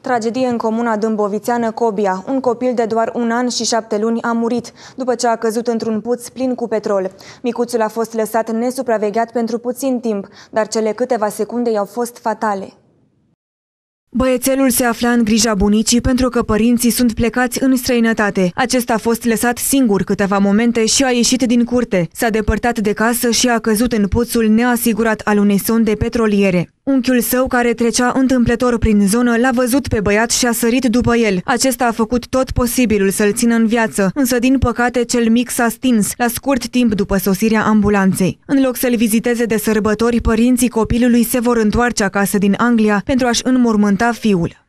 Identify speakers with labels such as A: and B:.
A: Tragedie în comuna dâmbovițeană Cobia. Un copil de doar 1 an și 7 luni a murit după ce a căzut într-un puț plin cu petrol. Micuțul a fost lăsat nesupravegheat pentru puțin timp, dar cele câteva secunde i-au fost fatale.
B: Băiețelul se afla în grija bunicii pentru că părinții sunt plecați în străinătate. Acesta a fost lăsat singur câteva momente și a ieșit din curte. S-a depărtat de casă și a căzut în puțul neasigurat al unei sonde petroliere. Unchiul său, care trecea întâmplător prin zonă, l-a văzut pe băiat și a sărit după el. Acesta a făcut tot posibilul să-l țină în viață, însă din păcate cel mic s-a stins la scurt timp după sosirea ambulanței. În loc să-l viziteze de sărbători, părinții copilului se vor întoarce acasă din Anglia pentru a-și înmormânta fiul.